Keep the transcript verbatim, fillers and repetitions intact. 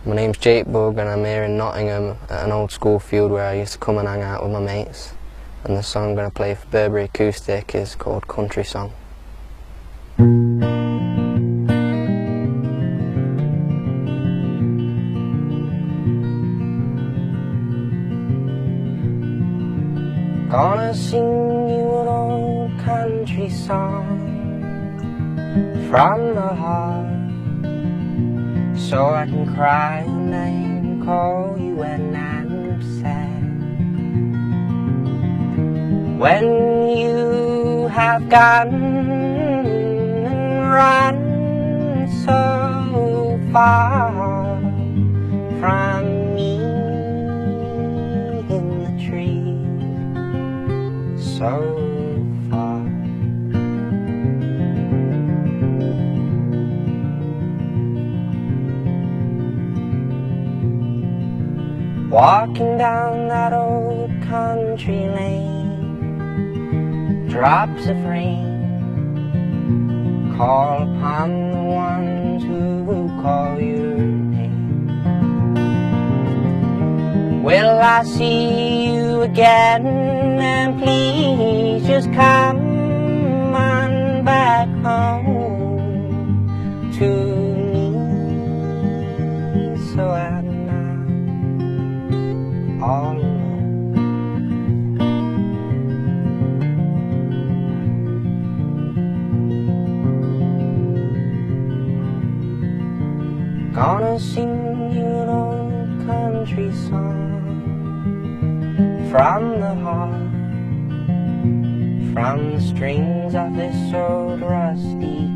My name's Bugg and I'm here in Nottingham at an old school field where I used to come and hang out with my mates. And the song I'm going to play for Burberry Acoustic is called Country Song. Gonna sing you an old country song from the heart, so I can cry your name, call you when I'm sad. When you have gone and run so far from me in the trees, so far. Walking down that old country lane, drops of rain call upon the ones who will call your name. Will I see you again? And please just come on back home to me, so I'm all alone. Gonna sing you an old country song from the heart, from the strings of this old rusty